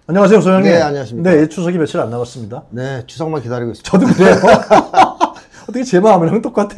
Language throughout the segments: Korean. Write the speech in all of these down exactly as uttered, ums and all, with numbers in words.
안녕하세요, 소장님. 네, 안녕하십니까. 네, 추석이 며칠 안 남았습니다. 네, 추석만 기다리고 있습니다. 저도 그래요. 어떻게 제 마음이랑 똑같아?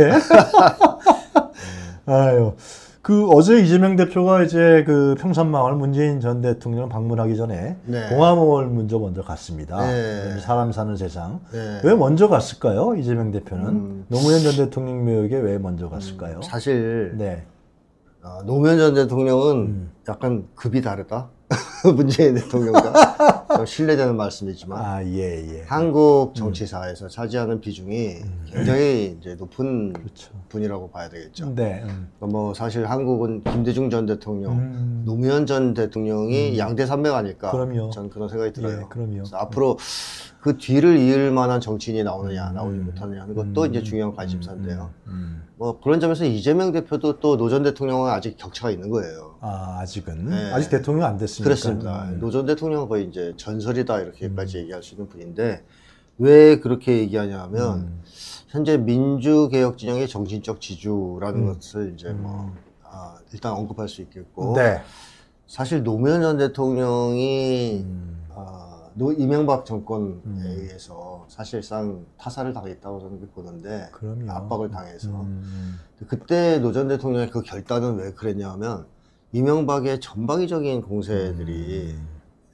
아유, 그 어제 이재명 대표가 이제 그 평산마을 문재인 전 대통령 방문하기 전에 네. 봉화마을 먼저 먼저 갔습니다. 네. 사람 사는 세상. 네. 왜 먼저 갔을까요, 이재명 대표는? 음. 노무현 전 대통령 묘역에 왜 먼저 갔을까요? 음, 사실 네. 어, 노무현 전 대통령은 음. 약간 급이 다르다. 문재인 대통령과 좀 신뢰되는 말씀이지만 아, 예, 예. 한국 정치사에서 음. 차지하는 비중이 음. 굉장히 이제 높은 그렇죠. 분이라고 봐야 되겠죠. 네. 음. 뭐 사실 한국은 김대중 전 대통령, 음. 노무현 전 대통령이 음. 양대 산맥 아닐까? 그럼요. 저는 그런 생각이 들어요. 예, 그럼요. 그래서 앞으로 그 뒤를 이을 만한 정치인이 나오느냐, 음. 나오지 못하느냐 하는 것도 음. 이제 중요한 관심사인데요. 음. 음. 뭐 그런 점에서 이재명 대표도 또 노 전 대통령은 아직 격차가 있는 거예요. 아, 아직은? 네. 아직 대통령 안 됐으니까. 그렇습니다. 음. 노 전 대통령은 거의 이제 전설이다 이렇게까지 음. 얘기할 수 있는 분인데 왜 그렇게 얘기하냐 하면 음. 현재 민주개혁 진영의 정신적 지주라는 음. 것을 이제 뭐 음. 아, 일단 언급할 수 있겠고 네. 사실 노무현 전 대통령이 음. 아, 노 이명박 정권에 음. 의해서 사실상 타살을 당했다고 저는 보는데 그럼요. 압박을 당해서 음. 그때 노 전 대통령의 그 결단은 왜 그랬냐 하면 이명박의 전방위적인 공세들이 음.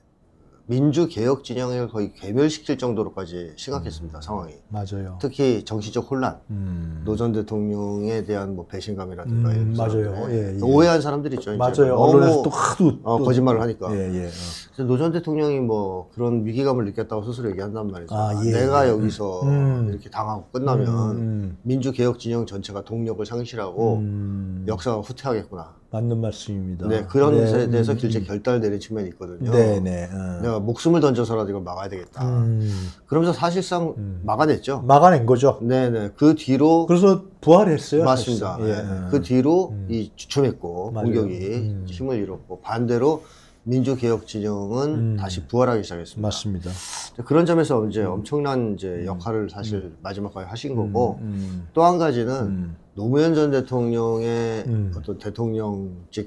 민주개혁 진영을 거의 괴멸시킬 정도로까지 심각했습니다. 음. 상황이. 맞아요. 특히 정치적 혼란, 음. 노 전 대통령에 대한 뭐 배신감이라든가 음, 이런 맞아요. 예, 예. 오해한 사람들이 있죠. 맞아요. 언론에서 또 하도 어, 또 거짓말을 하니까. 예, 예. 어. 그래서 노 전 대통령이 뭐 그런 위기감을 느꼈다고 스스로 얘기한단 말이죠. 아, 예, 내가 예. 여기서 음. 이렇게 당하고 끝나면 음. 민주개혁 진영 전체가 동력을 상실하고 음. 역사가 후퇴하겠구나. 맞는 말씀입니다. 네, 그런 네. 것에 대해서 음. 길게 결단을 내린 측면이 있거든요. 네, 네. 어. 내가 목숨을 던져서라도 이걸 막아야 되겠다. 음. 그러면서 사실상 음. 막아냈죠. 막아낸 거죠. 네네. 그 뒤로 그래서 부활했어요. 맞습니다. 사실상. 예. 네. 그 뒤로 음. 이 주춤했고 맞아요. 공격이 음. 힘을 잃었고 반대로 민주개혁 진영은 음. 다시 부활하기 시작했습니다. 맞습니다. 그런 점에서 이제 음. 엄청난 이제 음. 역할을 사실 음. 마지막까지 하신 거고 음. 음. 또 한 가지는 음. 노무현 전 대통령의 음. 어떤 대통령직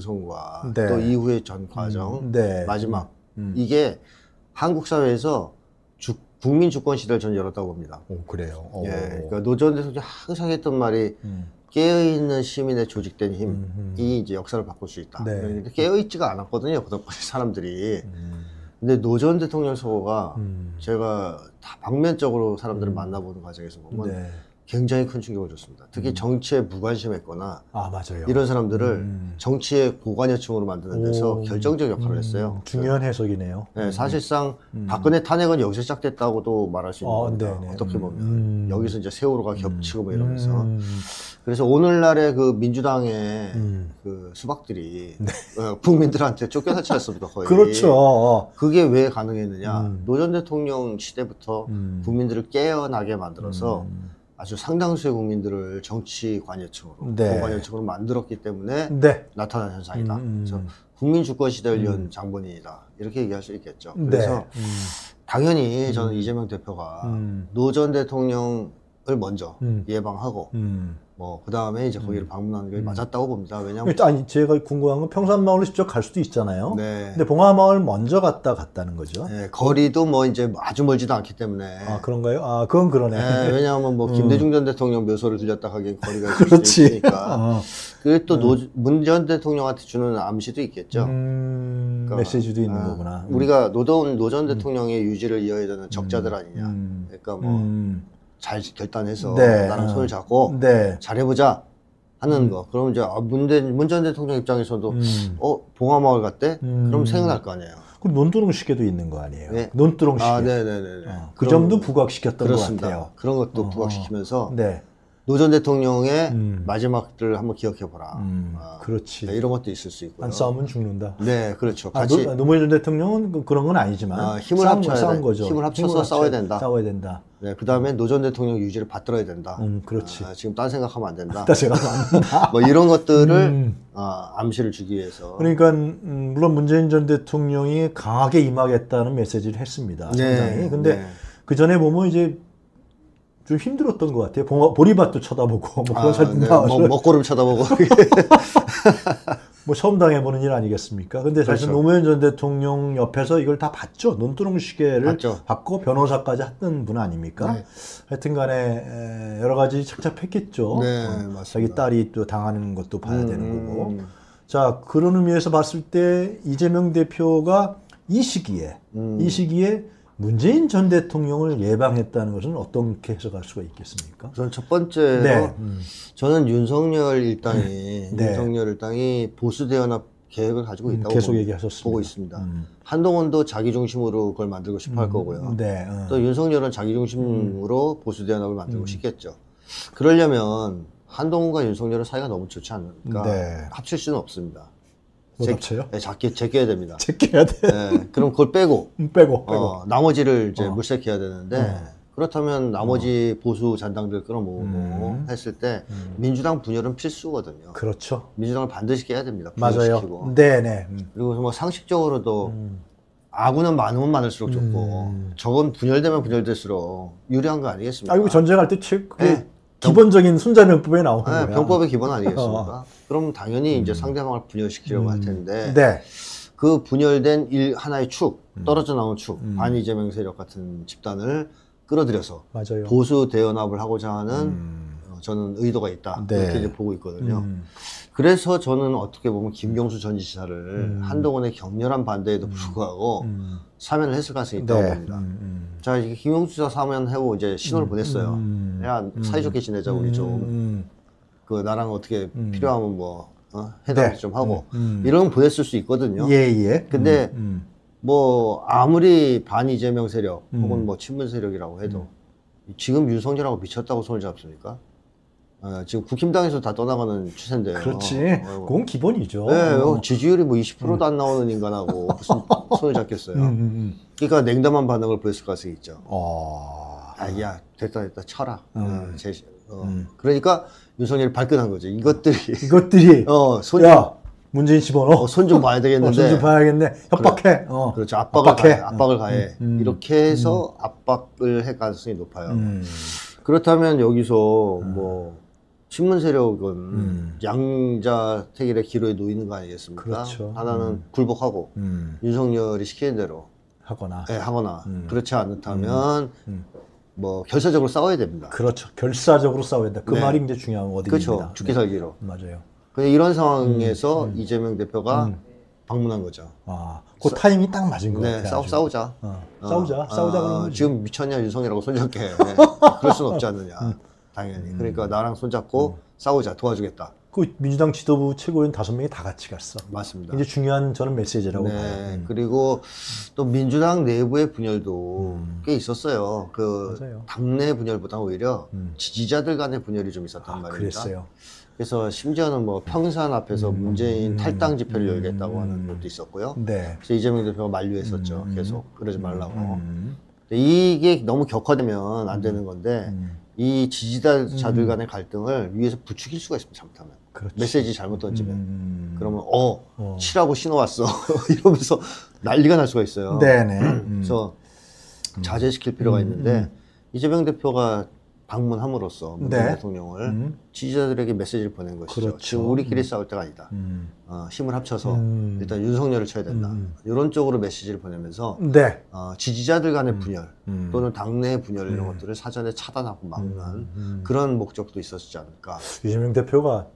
당선과 네. 또 이후의 전 과정 음. 네. 마지막 음. 이게 한국 사회에서 주, 국민 주권 시대를 저는 열었다고 봅니다. 오, 그래요. 오. 예, 그러니까 노 전 대통령이 항상 했던 말이 음. 깨어있는 시민의 조직된 힘이 음, 음. 이제 역사를 바꿀 수 있다. 네. 그런데 깨어있지가 않았거든요. 그동안까지 사람들이. 음. 근데 노 전 대통령 서거가 음. 제가 다 방면적으로 사람들을 음. 만나보는 과정에서 보면 네. 굉장히 큰 충격을 줬습니다. 특히 음. 정치에 무관심했거나 아, 맞아요. 이런 사람들을 음. 정치의 고관여층으로 만드는 데서 오. 결정적 역할을 음. 했어요. 중요한 해석이네요. 네, 사실상 음. 박근혜 탄핵은 여기서 시작됐다고도 말할 수 있는 어, 겁니다. 네네. 어떻게 보면 음. 여기서 이제 세월호가 겹치고 뭐 이러면서 음. 그래서 오늘날의 그 민주당의 음. 그 수박들이 어, 국민들한테 쫓겨나지 않습니까 거의. 그렇죠. 그게 왜 가능했느냐? 음. 노 전 대통령 시대부터 음. 국민들을 깨어나게 만들어서 음. 아주 상당수의 국민들을 정치 관여층으로, 네. 고관여층으로 만들었기 때문에 네. 나타난 현상이다. 음. 그래서 국민 주권 시대를 연 음. 장본인이다. 이렇게 얘기할 수 있겠죠. 네. 그래서 음. 당연히 저는 음. 이재명 대표가 음. 노 전 대통령을 먼저 음. 예방하고 음. 뭐 그 다음에 이제 거기를 방문하는 게 음. 맞았다고 봅니다. 왜냐하면 아니, 제가 궁금한 건 평산마을로 직접 갈 수도 있잖아요. 네. 근데 봉화마을 먼저 갔다 갔다는 거죠. 네, 거리도 뭐 이제 아주 멀지도 않기 때문에. 아, 그런가요? 아, 그건 그러네. 네, 왜냐하면 뭐 음. 김대중 전 대통령 묘소를 들렸다 하기엔 거리가 있을 그렇지. 수 있으니까. 어. 그리고 또 문 전 대통령한테 주는 암시도 있겠죠. 음, 그러니까, 메시지도 있는 아, 거구나. 우리가 노던 노 전 대통령의 유지를 이어야 되는 적자들 아니냐. 음. 그러니까 뭐 잘 음. 결단해서 네. 나랑 어. 손을 잡고 네. 잘해보자 하는 음. 거. 그럼 이제 문 전 대통령 입장에서도 음. 어 봉화마을 갔대? 음. 그럼 생각날 거 아니에요. 그 논두렁 시계도 있는 거 아니에요? 네. 논두렁 시계. 아, 네네네. 어, 그 점도 부각시켰던 그렇습니다. 것 같아요. 그런 것도 어, 부각시키면서 네. 노 전 대통령의 음. 마지막들을 한번 기억해보라. 음, 아, 그렇지. 네, 이런 것도 있을 수 있고요. 안 싸우면 죽는다. 네, 그렇죠. 아, 같이 노, 노무현 전 대통령은 그- 그런 건 아니지만 아, 힘을 싸운, 합쳐야 싸운 돼. 거죠. 힘을 합쳐서 싸워야 된다. 싸워야 된다. 네, 그 다음에 노 전 대통령 유지를 받들어야 된다. 음, 그렇지. 아, 지금 딴 생각하면 안 된다. 다 제가 맞는다. 뭐 이런 것들을 음. 아, 암시를 주기 위해서. 그러니까 음, 물론 문재인 전 대통령이 강하게 임하겠다는 메시지를 했습니다. 네, 상당히. 근데 네. 그 전에 보면 이제 좀 힘들었던 것 같아요. 봉화, 보리밭도 쳐다보고 뭐 그런 아, 사진 네, 나와서 뭐, 먹고름 쳐다보고. 뭐 처음 당해보는 일 아니겠습니까? 근데 사실 그렇죠. 노무현 전 대통령 옆에서 이걸 다 봤죠. 눈두렁시계를 봤죠. 받고 변호사까지 했던 분 아닙니까? 네. 하여튼 간에 여러 가지 착잡했겠죠. 네, 어, 맞습니다. 자기 딸이 또 당하는 것도 봐야 음, 되는 거고. 음. 자, 그런 의미에서 봤을 때 이재명 대표가 이 시기에, 음. 이 시기에 문재인 전 대통령을 예방했다는 것은 어떻게 해석할 수가 있겠습니까? 우선 첫 번째로 네. 음. 저는 윤석열 일당이 네. 윤석열 일당이 보수 대연합 계획을 가지고 음, 있다고 계속 보고, 얘기하셨습니다. 보고 있습니다. 음. 한동훈도 자기 중심으로 그걸 만들고 싶어 할 거고요. 네. 어. 또 윤석열은 자기 중심으로 보수 대연합을 만들고 싶겠죠. 그러려면 한동훈과 윤석열은 사이가 너무 좋지 않으니까 네. 합칠 수는 없습니다. 못 제- 합쳐요? 네, 작게 제껴야 됩니다. 제껴야 돼. 네, 그럼 그걸 빼고 음, 빼고, 빼고. 어, 나머지를 이제 어. 물색해야 되는데 어. 그렇다면 나머지 보수 잔당들 끌어모으고 음. 했을 때 민주당 분열은 필수거든요. 그렇죠. 민주당을 반드시 깨야 됩니다. 맞아요. 분열시키고. 네네. 음. 그리고 뭐 상식적으로도 음. 아군은 많으면 많을수록 좋고 음. 적은 분열되면 분열될수록 유리한 거 아니겠습니까? 아, 이거 전쟁할 때 최, 그게 네. 기본적인 손자병법에 나오는 네, 거야. 병법의 기본 아니겠습니까? 그럼 당연히 이제 상대방을 분열시키려고 할 음. 텐데 네. 그 분열된 일 하나의 축, 떨어져 나온 축, 음. 반이재명 세력 같은 집단을 끌어들여서 맞아요. 보수 대연합을 하고자 하는 음. 어, 저는 의도가 있다. 네. 이렇게 이제 보고 있거든요. 음. 그래서 저는 어떻게 보면 김경수 전 지사를 음. 한동훈의 격렬한 반대에도 불구하고 음. 사면을 했을 가능성이 있다고 네. 봅니다. 음, 음. 자, 이게 김경수 지사 사면하고 이제 신호를 보냈어요. 음. 야, 사이좋게 지내자, 우리 좀. 음. 그, 나랑 어떻게 음. 필요하면 뭐, 어? 회담 네. 좀 하고. 음. 이런 건 보냈을 수 있거든요. 예, 예. 근데 음. 뭐, 아무리 반이재명 세력, 음. 혹은 뭐 친문 세력이라고 해도, 지금 윤석열하고 미쳤다고 손을 잡습니까? 어, 지금 국힘당에서 다 떠나가는 추세인데요. 그렇지. 어, 그건 기본이죠. 네, 어. 어, 지지율이 뭐 이십 퍼센트도 안 나오는 인간하고 무슨 손을 잡겠어요. 음, 음, 음. 그러니까 냉담한 반응을 보였을 가능성이 있죠. 어. 아, 야, 됐다, 됐다, 쳐라. 음. 어, 제, 어. 음. 그러니까 윤석열이 발끈한 거죠. 이것들이, 이것들이 어, 손, 야 문재인 집어넣어. 어, 손 좀 봐야 되겠는데. 손 좀 봐야겠네. 협박해. 어. 그렇죠. 압박을 압박해. 가해. 압박을 가해. 음, 음. 이렇게 해서 압박을 할 가능성이 높아요. 음. 그렇다면 여기서 뭐, 친문 세력은 음. 양자 태길의 기로에 놓이는 거 아니겠습니까? 그렇죠. 하나는 음. 굴복하고 음. 윤석열이 시키는 대로 하거나. 예, 하거나 음. 그렇지 않다면 음. 뭐 결사적으로 싸워야 됩니다. 그렇죠. 결사적으로 싸워야 된다. 그 네. 말이 이제 중요한 어디입니다. 그렇죠. 죽기 살기로. 맞아요. 근데 이런 상황에서 이재명 대표가 음. 방문한 거죠. 아, 그 타이밍이 딱 맞은 것 네, 같아요. 싸우, 아주. 싸우자. 어, 어, 싸우자. 어, 싸우자. 어, 그러는 거지. 지금 미쳤냐 윤석열하고 손잡게. 네. 그럴 순 없지 않느냐. 당연히. 그러니까 나랑 손잡고 싸우자. 도와주겠다. 그 민주당 지도부 최고위원 다섯 명이 다 같이 갔어. 맞습니다. 이제 중요한 저는 메시지라고 봐요. 네. 음. 그리고 또 민주당 내부의 분열도 꽤 있었어요. 그 맞아요. 당내 분열보다 오히려 음. 지지자들 간의 분열이 좀 있었단 아, 말입니다. 그랬어요. 그래서 심지어는 뭐 평산 앞에서 문재인 탈당 집회를 열겠다고 하는 것도 있었고요. 네. 그래서 이재명 대표가 만류했었죠. 계속 그러지 말라고. 음. 근데 이게 너무 격화되면 안 되는 건데 음. 이 지지자들 간의 갈등을 위에서 부추길 수가 있습니다. 잘못하면. 그렇지. 메시지 잘못 던지면. 음. 그러면 어, 어. 치라고 신호 왔어. 이러면서 난리가 날 수가 있어요. 네네. 음. 그래서 자제시킬 필요가 있는데 이재명 대표가 방문함으로써 문재인 네. 대통령을 음. 지지자들에게 메시지를 보낸 것이죠. 그렇죠. 지금 우리끼리 싸울 때가 아니다. 음. 어, 힘을 합쳐서 음. 일단 윤석열을 쳐야 된다. 음. 이런 쪽으로 메시지를 보내면서 네. 어, 지지자들 간의 분열 음. 또는 당내 분열 이런 것들을 사전에 차단하고 막는 음. 그런 목적도 있었지 않을까. 이재명 대표가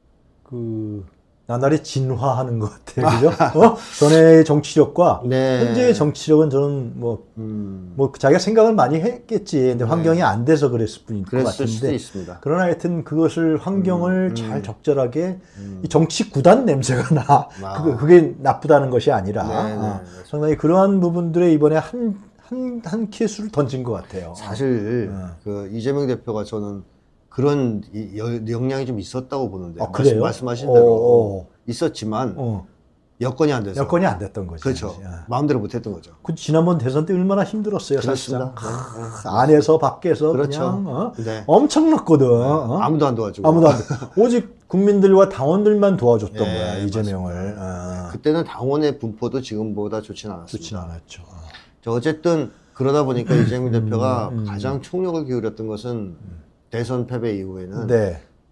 그 나날이 진화하는 것 같아요. 그죠? 어? 전의 정치력과 네. 현재의 정치력은 저는 뭐, 음, 뭐 자기가 생각을 많이 했겠지. 근데 환경이 안 돼서 그랬을 뿐일 것 그랬을 수도 같은데. 있습니다. 그러나 하여튼 그것을 환경을 음, 잘 음. 적절하게 음. 이 정치 구단 냄새가 나. 아. 그게, 그게 나쁘다는 것이 아니라 네, 네, 어, 맞습니다. 상당히 그러한 부분들에 이번에 한, 한, 한 키수를 던진 것 같아요. 사실 어. 그 이재명 대표가 저는 그런 이- 여- 역량이 좀 있었다고 보는데 아, 그래요? 말씀, 말씀하신 어, 대로 어. 있었지만 어. 여건이 안 돼서 여건이 안 됐던 거죠. 그렇죠. 아. 마음대로 못했던 거죠. 그 지난번 대선 때 얼마나 힘들었어요, 그렇습니다. 사실상. 네, 네. 안에서 밖에서 그렇죠. 그냥 어? 네. 엄청났거든. 어? 아무도 안 도와주고 아무도 안 돼. 오직 국민들과 당원들만 도와줬던 네, 거야, 이재명을. 어. 그때는 당원의 분포도 지금보다 좋지는 않았습니다. 좋진 않았죠. 어. 저 어쨌든 그러다 보니까 이재명 대표가 음. 가장 총력을 기울였던 것은 대선 패배 이후에는 네.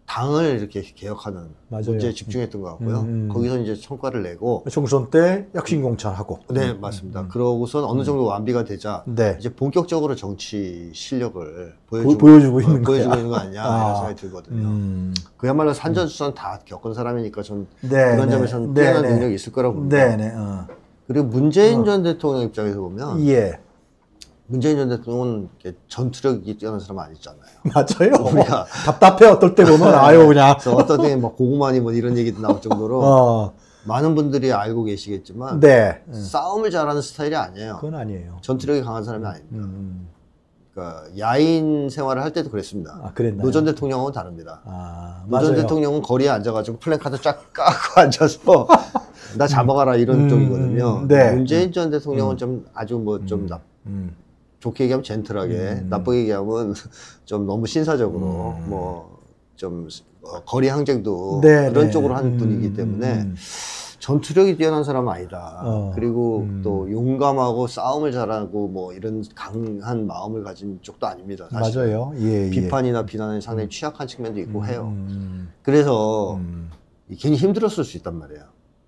당을 이렇게 개혁하는 맞아요. 문제에 집중했던 것 같고요. 음, 음. 거기서 이제 성과를 내고 총선 때 약신공천하고. 네 맞습니다. 그러고선 어느 정도 완비가 되자 네. 이제 본격적으로 정치 실력을 보, 보여주고, 보여주고 있는 보여주고 거야. 있는 거 아니냐 아. 이런 생각이 들거든요. 음. 그야말로 산전수전 다 겪은 사람이니까 전 네, 그런 네. 점에서는 네, 뛰어난 네. 능력이 있을 거라고 봅니다. 네네. 어. 그리고 문재인 전 대통령 입장에서 보면 예. 문재인 전 대통령은 이렇게 전투력이 뛰어난 사람 아니잖아요. 맞아요. 우리가 답답해 어떨 때 보면 아유 그냥. 그래서 어떤 때는 막 고구마니 뭐 이런 얘기도 나올 정도로 어. 많은 분들이 알고 계시겠지만 네. 싸움을 잘하는 스타일이 아니에요. 그건 아니에요. 전투력이 강한 사람이 아닙니다. 음. 그러니까 야인 생활을 할 때도 그랬습니다. 아 그랬나요? 노 전 대통령은 다릅니다. 아 노 전 맞아요. 대통령은 거리에 앉아가지고 플랜카드 쫙 까고 앉아서 나 잡아가라 이런 음, 쪽이거든요. 음, 네. 문재인 전 대통령은 좀 아주 뭐 좀 음. 좋게 얘기하면 젠틀하게, 음. 나쁘게 얘기하면 좀 너무 신사적으로 음. 뭐 좀 거리 항쟁도 네, 그런 네. 쪽으로 하는 음, 분이기 때문에 음. 전투력이 뛰어난 사람은 아니다. 어, 그리고 음. 또 용감하고 싸움을 잘하고 뭐 이런 강한 마음을 가진 쪽도 아닙니다. 사실. 맞아요. 예, 예. 비판이나 비난에 상당히 취약한 측면도 있고 해요. 음. 그래서 음. 괜히 힘들었을 수 있단 말이에요.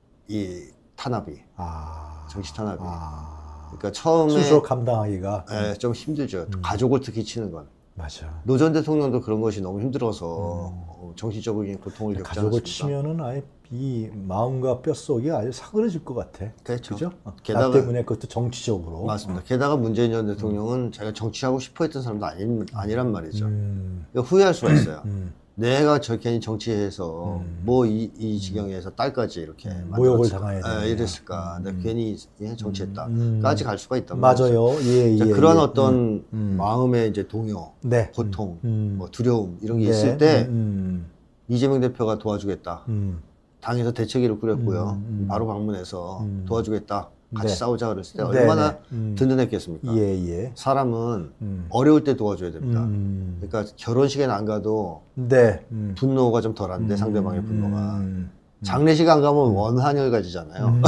이 탄압이, 아. 정치 탄압이. 아. 그러니까 처음에 스스로 감당하기가. 예, 좀 힘들죠. 음. 가족을 특히 치는 건. 맞아. 노 전 대통령도 그런 것이 너무 힘들어서 음. 어, 정신적인 고통을 겪지 가족을 않았습니까? 치면은 아예 이 마음과 뼈속이 아주 사그러질 것 같아. 그렇죠. 그죠? 어, 게다가- 나 때문에 그것도 정치적으로. 맞습니다. 게다가 문재인 전 대통령은 자기가 정치하고 싶어 했던 사람도 아니, 아니란 말이죠. 음. 그러니까 후회할 수가 있어요. 음. 내가 저 괜히 정치해서 음. 뭐 이 이 지경에서 딸까지 이렇게 음, 모욕을 만들었을까? 당해야 예, 되느냐. 이랬을까? 내가 음. 괜히 예, 정치했다. 음. 까지 갈 수가 있단 말이죠. 맞아요. 예, 자, 예. 그런 예. 어떤 음. 음. 마음의 이제 동요, 네. 고통, 음. 뭐 두려움 이런 게 네. 있을 때 음. 이재명 대표가 도와주겠다. 음. 당에서 대책위를 꾸렸고요. 음, 음. 바로 방문해서 음. 도와주겠다. 같이 네. 싸우자 그랬을 때 네, 얼마나 네. 음. 든든했겠습니까? 예, 예. 사람은 음. 어려울 때 도와줘야 됩니다. 음. 그러니까 결혼식에는 안 가도 네. 음. 분노가 좀 덜한데 음. 상대방의 분노가. 음. 장례식 안 가면 원한열 가지잖아요. 음.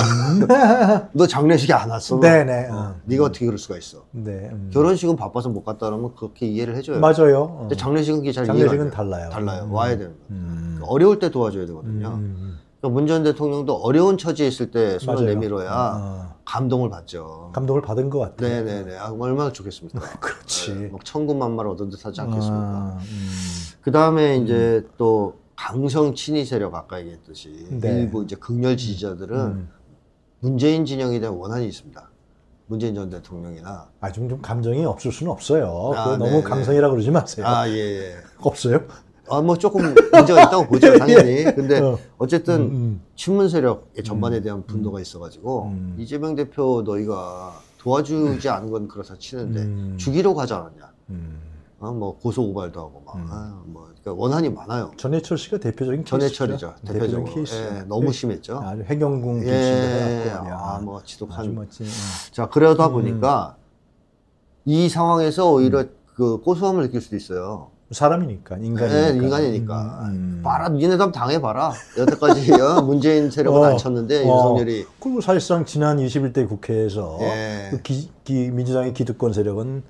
너 장례식에 안 왔어? 네네. 어, 어. 네가 어떻게 그럴 수가 있어? 네. 음. 결혼식은 바빠서 못 갔다 그러면 그렇게 이해를 해줘요. 맞아요. 어. 근데 장례식은 그게 잘 장례식은 이해가 안 돼요. 달라요. 달라요. 음. 와야 되는 거예요. 음. 어려울 때 도와줘야 되거든요. 음. 그러니까 문 전 대통령도 어려운 처지에 있을 때 손을 맞아요. 내밀어야 어. 감동을 받죠. 감동을 받은 것 같아요. 네네네. 아, 얼마나 좋겠습니까? 그렇지. 네, 막 천군만마를 얻은 듯 하지 않겠습니까? 아, 음. 그 다음에 이제 또 강성 친위 세력 아까 얘기했듯이 네. 일부 이제 극렬 지지자들은 음. 문재인 진영에 대한 원한이 있습니다. 문재인 전 대통령이나 아, 좀, 좀 감정이 없을 수는 없어요. 아, 그거 네, 너무 네. 강성이라 그러지 마세요. 아 예. 예. 없어요? 아 뭐 조금 문제가 있다고 보죠 당연히. 근데 어. 어쨌든 음, 친문 세력의 전반에 대한 분노가 있어가지고 음. 이재명 대표 너희가 도와주지 않은 건 그렇다 치는데 음. 주기로 가지 않았냐? 음. 어, 뭐 고소 고발도 하고 막 음. 아, 뭐 그러니까 원한이 많아요. 전해철 씨가 대표적인 전해철이죠. 케이스죠. 대표적으로. 케이스. 예, 너무 심했죠. 아주 해경궁 예, 김씨가 아, 뭐 지독한. 아주 멋진. 어. 자, 그러다 음. 보니까 이 상황에서 오히려 그 고소함을 느낄 수도 있어요. 사람이니까 인간이니까. 예, 인간이니까. 음, 음. 봐라, 니네도 한번 당해봐라. 여태까지 어, 문재인 세력은 어, 안 쳤는데 어. 윤석열이. 그리고 사실상 지난 이십일 대 국회에서 예. 그 기, 기, 민주당의 기득권 세력은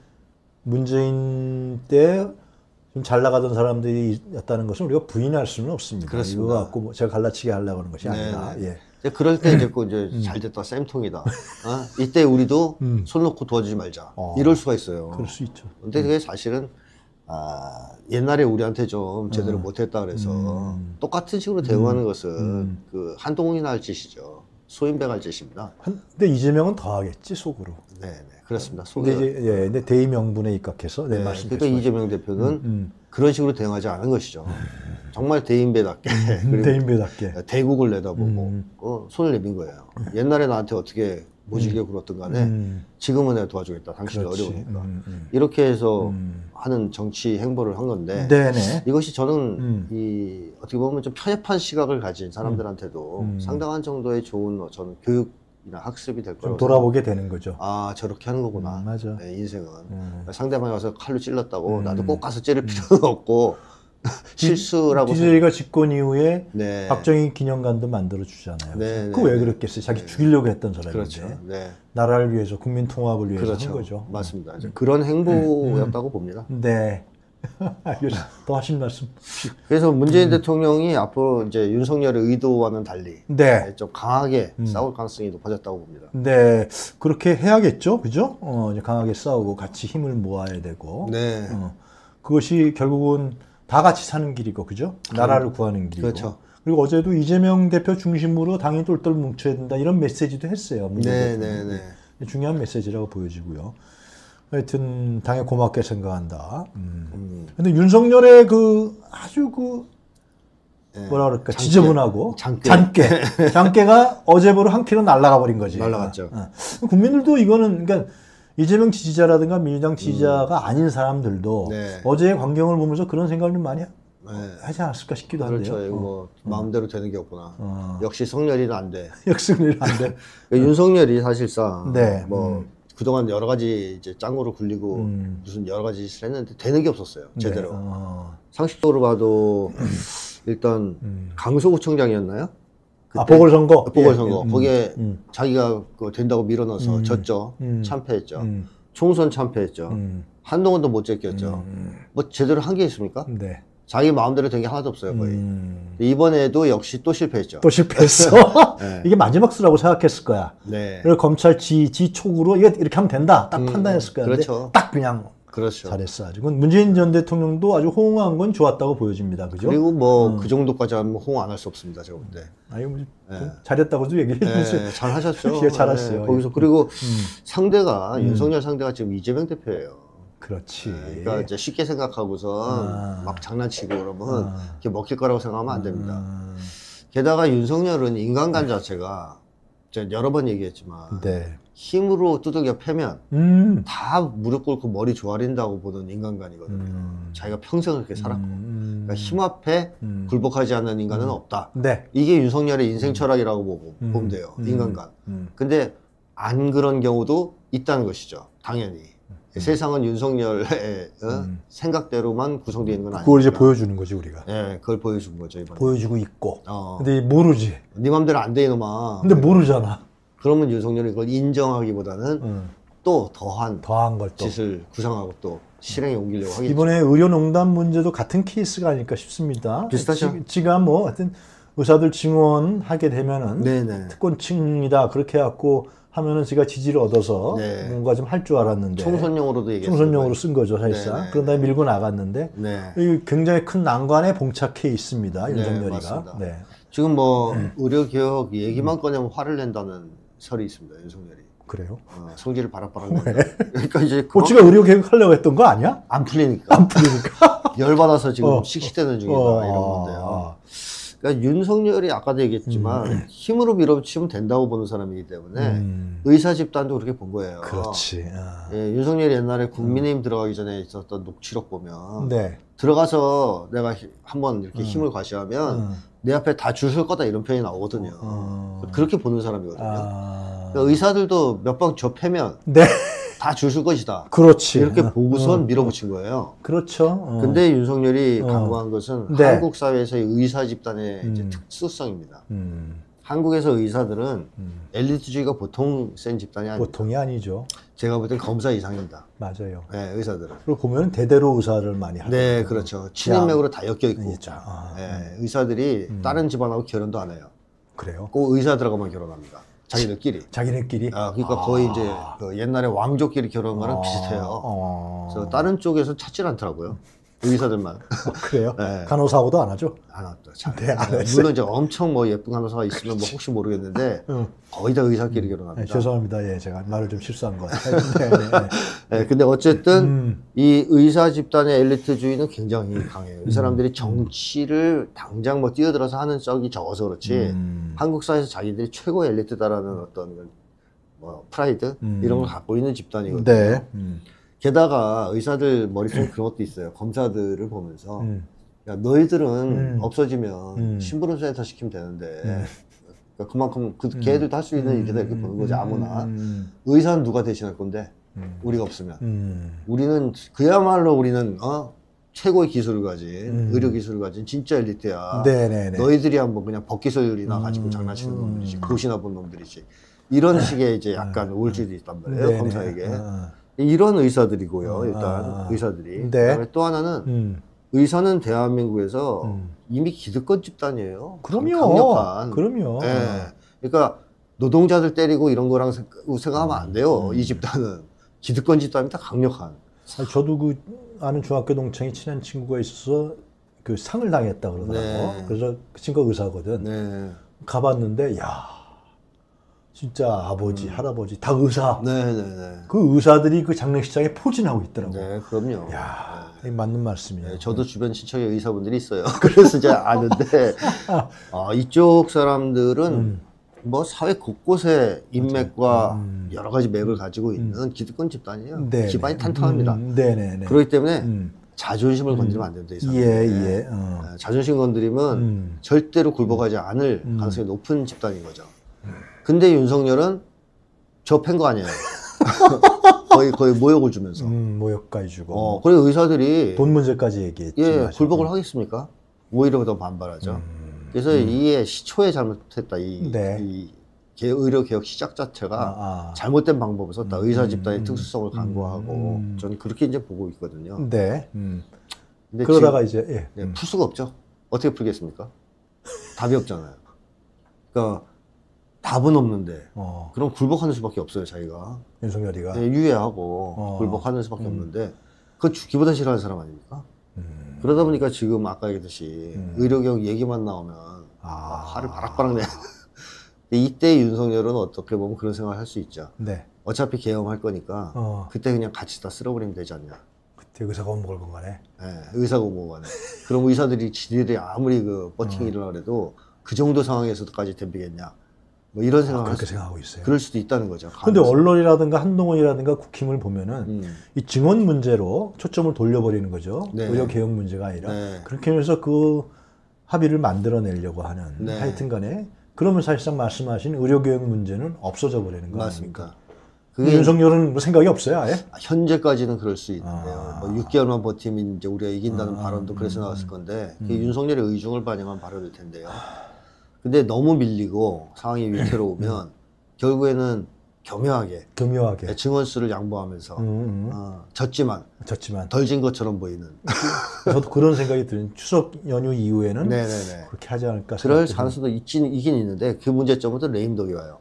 문재인 때 좀 잘 나가던 사람들이었다는 것은 우리가 부인할 수는 없습니다. 그렇습니다. 이거 갖고 뭐 제가 갈라치게 하려고 하는 것이 네, 아니라. 네. 예. 이제 그럴 때 이제 그 이제 잘 됐다 쌤통이다. 어? 이때 우리도 음. 손 놓고 도와주지 말자. 어. 이럴 수가 있어요. 그럴 수 있죠. 근데 그게 사실은 아, 옛날에 우리한테 좀 제대로 못했다 그래서 음. 똑같은 식으로 대응하는 것은 음. 그 한동훈이나 할 짓이죠. 소인배가 할 짓입니다. 한, 근데 이재명은 더 하겠지 속으로. 네, 네, 그렇습니다. 근데 속에 이제 예, 근데 대의 명분에 입각해서 네, 네, 말씀. 그러니까 이재명 대표는 음, 그런 식으로 대응하지 않은 것이죠. 정말 대인배답게 음, 그리고 대인배답게. 대국을 내다보고 음. 어, 손을 내민 거예요. 옛날에 나한테 어떻게 모질게 굴었던 간에 음, 지금은 내가 도와주겠다. 당신이 그렇지. 어려우니까. 음, 음. 이렇게 해서 음. 하는 정치 행보를 한 건데 네네. 이것이 저는 음. 이 어떻게 보면 좀 편협한 시각을 가진 사람들한테도 음. 상당한 정도의 좋은 어, 저는 교육이나 학습이 될 좀 거라고 돌아보게 되는 거죠. 아 저렇게 하는 거구나. 음, 맞아. 네, 인생은 음. 상대방이 와서 칼로 찔렀다고 음. 나도 꼭 가서 찌를 필요는 없고 실수라고 디제이가 집권 이후에 네. 박정희 기념관도 만들어 주잖아요. 네, 그거 왜 네, 그랬겠어요? 자기 네. 죽이려고 했던 사람인데 그렇죠. 네. 나라를 위해서 국민 통합을 위해서 그렇죠. 한 거죠. 맞습니다. 이제 그런 행보였다고 봅니다. 네. 알겠습니다. 더 하실 말씀. 그래서 문재인 대통령이 앞으로 이제 윤석열의 의도와는 달리 네. 좀 강하게 싸울 가능성이 높아졌다고 봅니다. 네, 그렇게 해야겠죠, 그죠? 어, 이제 강하게 싸우고 같이 힘을 모아야 되고. 네. 어, 그것이 결국은 다 같이 사는 길이고, 그죠? 나라를 구하는 길이고. 그렇죠. 그리고 어제도 이재명 대표 중심으로 당이 똘똘 뭉쳐야 된다 이런 메시지도 했어요. 네, 문재인 네, 대통령이. 네. 중요한 메시지라고 보여지고요. 하여튼 당에 고맙게 생각한다. 음. 음. 근데 윤석열의 그 아주 그 네. 뭐라 그럴까 장깨. 지저분하고 장깨. 장깨 장깨가 어제부로 한 킬로 날아가 버린 거지. 날아갔죠. 어. 어. 국민들도 이거는 그러니까 이재명 지지자라든가 민주당 지지자가 음. 아닌 사람들도 네. 어제의 광경을 보면서 그런 생각을 좀 많이 네. 하지 않았을까 싶기도 그렇죠. 한데요. 이거 어. 뭐 마음대로 되는 게 없구나. 어. 역시 성렬이는 안 돼. 역승을 안 돼. 그러니까 윤석열이 사실상 네. 뭐 음. 그동안 여러 가지 이제 짱구를 굴리고 음. 무슨 여러 가지 짓을 했는데 되는 게 없었어요. 제대로. 네. 어. 상식적으로 봐도 일단 음. 강서구청장이었나요? 아 보궐선거. 보궐선거. 예. 음. 거기에 음. 자기가 그 된다고 밀어넣어서 음. 졌죠. 음. 참패했죠. 음. 총선 참패했죠. 음. 한동훈도 못 제꼈죠. 음. 뭐 제대로 한 게 있습니까? 네. 자기 마음대로 된 게 하나도 없어요, 거의. 음. 이번에도 역시 또 실패했죠. 또 실패했어. 네. 이게 마지막 수라고 생각했을 거야. 네. 그래서 검찰 지, 지 촉으로 이거 이렇게 하면 된다. 딱 음, 판단했을 거야. 근데 그렇죠. 딱 그냥 그렇죠. 잘했어. 아주. 문재인 전 대통령도 아주 호응한 건 좋았다고 보여집니다. 그죠? 그리고 뭐 그 음. 정도까지 하면 호응 안 할 수 없습니다, 제가 볼 때. 아니, 뭐, 네. 잘했다고도 얘기해 주세요. 네, 잘 하셨죠. 예, 잘했어요. 네, 거기서 그리고 음. 상대가 음. 윤석열 상대가 지금 이재명 대표예요. 그렇지. 그러니까 이제 쉽게 생각하고선 아. 막 장난치고 그러면 아. 이렇게 먹힐 거라고 생각하면 안 됩니다. 음. 게다가 윤석열은 인간관 자체가 제가 여러 번 얘기했지만 네. 힘으로 두들겨 패면 음. 다 무릎 꿇고 머리 조아린다고 보는 인간관이거든요. 음. 자기가 평생 그렇게 살았고 음. 그러니까 힘 앞에 음. 굴복하지 않는 인간은 없다. 네. 이게 윤석열의 인생 철학이라고 보고 음. 보면 돼요. 음. 인간관. 음. 근데 안 그런 경우도 있다는 것이죠. 당연히. 세상은 윤석열의 어? 음. 생각대로만 구성되어 있는 건 아니니까. 그걸 이제 보여주는 거지 우리가. 네, 그걸 보여준 거죠 이번에. 보여주고 있고. 어. 근데 모르지. 네 맘대로 안 돼 이놈아. 근데 모르잖아. 그러면 윤석열이 그걸 인정하기보다는 응. 또 더한 더한 걸 또. 짓을 구상하고 또 실행에 옮기려고 하겠죠. 이번에 의료농단 문제도 같은 케이스가 아닐까 싶습니다. 비슷하죠. 지, 지가 뭐 하여튼 의사들 증언하게 되면은 네네. 특권층이다 그렇게 해갖고 하면은 제가 지지를 얻어서 네. 뭔가 좀 할 줄 알았는데 총선용으로도 얘기했어요. 총선용으로 쓴 거죠 사실상. 네네. 그런 다음에 밀고 나갔는데 네. 이 굉장히 큰 난관에 봉착해 있습니다 네, 윤석열이가. 맞습니다. 네. 지금 뭐 의료개혁 얘기만 꺼내면 화를 낸다는 설이 있습니다. 윤석열이. 그래요? 어, 성질을 바락바락 내고. 그러니까 이제 고치가 의료 개혁 하려고 했던 거 아니야? 안 풀리니까. 안 풀리니까. 열받아서 지금 어. 씩씩대는 중이다 어, 이런 어, 건데요. 어. 그러니까 윤석열이 아까도 얘기했지만 음. 힘으로 밀어붙이면 된다고 보는 사람이기 때문에 음. 의사 집단도 그렇게 본 거예요. 그렇지. 아. 예, 윤석열이 옛날에 국민의힘 들어가기 전에 있었던 녹취록 보면 네. 들어가서 내가 히- 한번 이렇게 음. 힘을 과시하면 음. 내 앞에 다 줄 설 거다 이런 표현이 나오거든요. 어. 그렇게 보는 사람이거든요. 아. 그러니까 의사들도 몇 번 접해면 네. 다 줄 설 것이다. 그렇지. 이렇게 어. 보고선 어. 밀어붙인 거예요. 그렇죠. 어. 근데 윤석열이 어. 강구한 것은 네. 한국 사회에서의 의사 집단의 이제 음. 특수성입니다. 음. 한국에서 의사들은 음. 엘리트주의가 보통 센 집단이 아닙니다. 보통이 아니죠. 제가 볼 땐 검사 이상입니다. 맞아요. 네, 의사들은. 그리고 보면 대대로 의사를 많이 하죠. 네, 그렇죠. 친인맥으로 다 엮여 있고. 있죠. 아, 네, 의사들이 음. 다른 집안하고 결혼도 안 해요. 그래요. 꼭 의사 들어가면 결혼합니다. 자기들끼리. 자기네끼리. 아, 그러니까 아. 거의 이제 그 옛날에 왕족끼리 결혼한 거랑 아. 비슷해요. 어. 그래서 다른 쪽에서 찾질 않더라고요. 의사들만. 어, 그래요. 네. 간호사하고도 안 하죠. 안 왔다. 잘. 네, 안 했어요. 물론 이제 엄청 뭐 예쁜 간호사가 있으면 뭐 혹시 모르겠는데 응. 거의 다 의사끼리 네, 결혼합니다. 죄송합니다. 예, 제가 말을 좀 실수한 것 같아요. 네, 네, 네. 네, 근데 어쨌든 음. 이 의사 집단의 엘리트주의는 굉장히 강해요. 이 사람들이 정치를 당장 뭐 뛰어들어서 하는 적이 적어서 그렇지 음. 한국 사회에서 자기들이 최고 엘리트다라는 어떤 뭐 프라이드 음. 이런 걸 갖고 있는 집단이거든요. 네. 음. 게다가 의사들 머릿속에 그런 것도 있어요. 검사들을 보면서 음. 야, 너희들은 음. 없어지면 음. 심부름센터 시키면 되는데 음. 그러니까 그만큼 그 걔들도 할 수 있는 일이다 이렇게 보는 거지 아무나. 음. 의사는 누가 대신할 건데 음. 우리가 없으면 음. 우리는 그야말로 우리는 어? 최고의 기술을 가진 음. 의료 기술을 가진 진짜 엘리트야. 네네네. 너희들이 한번 그냥 법기술이나 음. 가지고 장난치는 음. 놈들이지 그것이나 본 놈들이지. 이런 식의 이제 약간 우울증이 있단 말이에요 네네. 검사에게. 어. 이런 의사들이고요. 일단 아. 의사들이. 네. 그다음에 또 하나는 음. 의사는 대한민국에서 음. 이미 기득권 집단이에요. 그럼요. 강력한. 그럼요. 예. 그러니까 노동자들 때리고 이런 거랑 생각하면 안 돼요. 음. 이 집단은 기득권 집단입니다. 강력한. 아니, 저도 그 아는 중학교 동창이 친한 친구가 있어서 그 상을 당했다 그러더라고. 네. 그래서 그 친구가 의사거든. 네. 가봤는데 야 진짜 아버지 음. 할아버지 다 의사. 네네네. 그 의사들이 그 장례식장에 포진하고 있더라고. 네, 그럼요. 야 이게 맞는 말씀이에요. 네, 저도 주변 친척에 의사분들이 있어요. 그래서 이제 아는데, 아, 이쪽 사람들은 음. 뭐 사회 곳곳에 인맥과 음. 여러 가지 맥을 가지고 있는 기득권 집단이에요. 네, 기반이 네. 탄탄합니다. 음, 네네네. 그렇기 때문에 음. 자존심을 건드리면 안 된다, 이 사람. 예, 예. 어. 자존심 건드리면 음. 절대로 굴복하지 않을 음. 가능성이 높은 집단인 거죠. 근데 윤석열은 저 팬 거 아니에요. 거의, 거의 모욕을 주면서. 음, 모욕까지 주고. 어, 그리고 의사들이 돈 문제까지 얘기했지. 예, 맞아. 굴복을 하겠습니까? 오히려 더 반발하죠. 음. 그래서 이게 시초에 잘못했다. 이, 네. 이 개- 의료개혁 시작 자체가 아, 아. 잘못된 방법을 썼다. 의사 집단의 음. 특수성을 간과하고 음. 저는 그렇게 이제 보고 있거든요. 네. 음. 근데 그러다가 지금, 이제 예. 네, 음. 풀 수가 없죠. 어떻게 풀겠습니까? 답이 없잖아요. 그러니까 답은 없는데 어. 그럼 굴복하는 수밖에 없어요. 자기가 윤석열이가. 네, 유예하고 어. 굴복하는 수밖에 음. 없는데 그건 죽기보다 싫어하는 사람 아닙니까? 음. 그러다 보니까 지금 아까 얘기했듯이 음. 의료개혁 얘기만 나오면 아. 화를 바락바락 내. 이때 윤석열은 어떻게 보면 그런 생각을 할 수 있죠. 네. 어차피 개엄할 거니까 어. 그때 그냥 같이 다 쓸어버리면 되지 않냐. 그때 의사가 먹을 건가네. 예, 의사고모관에. 그럼 의사들이 지들이 아무리 그 버팅이 어. 일어나 그래도 그 정도 상황에서도까지 덤비겠냐. 뭐 이런 아, 생각을 할 그렇게 수, 생각하고 있어요. 그럴 수도 있다는 거죠. 근데 가능성. 언론이라든가 한동훈이라든가 국힘을 보면은 음. 이 증언 문제로 초점을 돌려버리는 거죠. 네. 의료 개혁 문제가 아니라 네. 그렇게 해서 그 합의를 만들어내려고 하는 네. 하여튼간에 그러면 사실상 말씀하신 의료 개혁 문제는 없어져 버리는 거 아닙니까? 맞습니다. 근데 그게 윤석열은 뭐 생각이 없어요, 아예? 현재까지는 그럴 수 있는데요. 아. 뭐 육 개월만 버티면 이제 우리가 이긴다는 아, 발언도 그래서 음, 나왔을 건데 음. 그게 윤석열의 의중을 반영한 발언일 텐데요. 근데 너무 밀리고 상황이 위태로우면 결국에는 교묘하게 교묘하게. 증언 수를 양보하면서 음, 음. 어, 졌지만 졌지만 덜 진 것처럼 보이는. 저도 그런 생각이 드는 추석 연휴 이후에는 네네네. 그렇게 하지 않을까 그럴 생각이 가능성도 있긴, 있긴 있는데 그 문제점은 또 레임덕이 와요.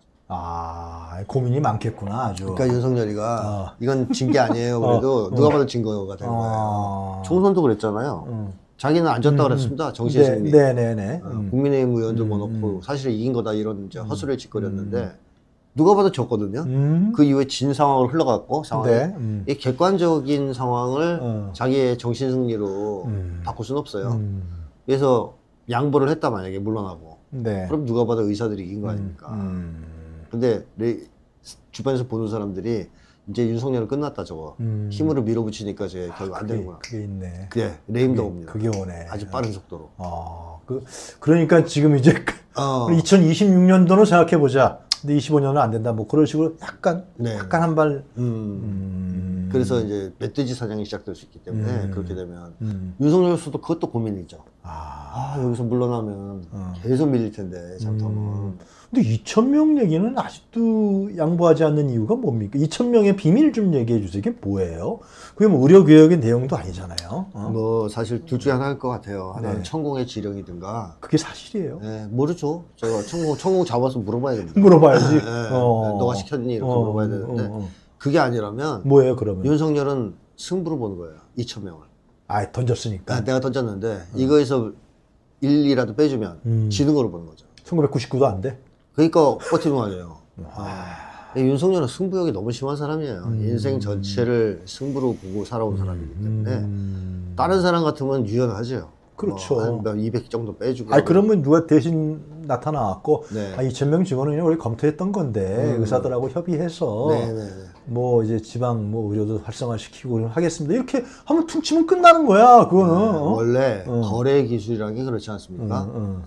아 고민이 많겠구나 아주. 그러니까 윤석열이가 어. 이건 진 게 아니에요. 그래도 어, 누가 어. 봐도 진 거가 된 거예요. 아. 총선도 그랬잖아요. 음. 자기는 안 졌다 음, 그랬습니다. 정치의 네, 승리. 네네네. 어, 음. 국민의힘 의원들 음, 모놓고 음. 사실 이긴 거다 이런 이제 헛소리를 짓거렸는데 누가 봐도 졌거든요. 음. 그 이후에 진 상황으로 흘러갔고 상황이 네. 음. 이 객관적인 상황을 어. 자기의 정신 승리로 음. 바꿀 수는 없어요. 음. 그래서 양보를 했다 만약에 물러나고 네. 그럼 누가 봐도 의사들이 이긴 거 아닙니까? 음. 근데 레, 주변에서 보는 사람들이 이제 윤석열은 끝났다 저거 음. 힘으로 밀어붙이니까 저게 결국 안 그게, 되는구나. 그게 있네. 그게 레임덕입니다. 그게 오네. 아주 빠른 속도로. 어, 그, 그러니까 지금 이제 어. 이천이십육 년도는 생각해 보자. 근데 이십오 년은 안 된다. 뭐 그런 식으로 약간 네. 약간 한 발. 음. 음. 그래서 이제 멧돼지 사냥이 시작될 수 있기 때문에 음. 그렇게 되면 음. 윤석열수도 그것도 고민이죠. 아. 아 여기서 물러나면 어. 계속 밀릴 텐데 잠깐만. 음. 근데 이천 명 얘기는 아직도 양보하지 않는 이유가 뭡니까? 이천 명의 비밀 좀 얘기해 주세요. 이게 뭐예요? 그게 뭐 의료개혁의 내용도 아니잖아요. 어? 뭐 사실 둘 중에 하나일 것 같아요. 하나는 네. 천공의 지령이든가. 그게 사실이에요. 네, 모르죠. 제가 천공 천공 잡아서 물어봐야 됩니다. 물어봐야지. 네, 네. 어. 너가 시켰니 이렇게 어, 물어봐야 되는데 어, 어. 그게 아니라면 뭐예요, 그러면? 윤석열은 승부를 보는 거예요. 이천 명을. 아, 던졌으니까. 아, 내가 던졌는데 이거에서 일이라도 빼주면 음. 지는 거로 보는 거죠. 천구백구십구도 안 돼? 그러니까 버티는 거 아니에요. 아. 윤석열은 승부욕이 너무 심한 사람이에요. 음. 인생 전체를 승부로 보고 살아온 사람이기 때문에 음. 다른 사람 같으면 유연하죠. 그렇죠. 뭐 한 이백 정도 빼주고. 아니, 그러면 누가 대신 나타나갖고, 네. 아, 이천 명 직원은 그냥 우리 검토했던 건데, 음. 의사들하고 협의해서, 네네네. 뭐, 이제 지방 뭐 의료도 활성화시키고 하겠습니다. 이렇게 하면 퉁치면 끝나는 거야, 그거는. 네, 어? 원래 어. 거래 기술이라는 게 그렇지 않습니까? 응, 응.